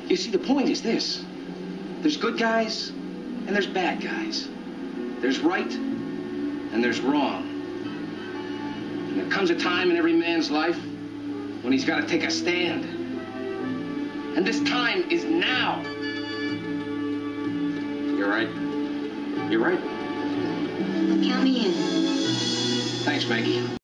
You see, the point is this. There's good guys and there's bad guys. There's right and there's wrong. And there comes a time in every man's life when he's got to take a stand. And this time is now. You're right. You're right. Count me in. Thanks, Maggie.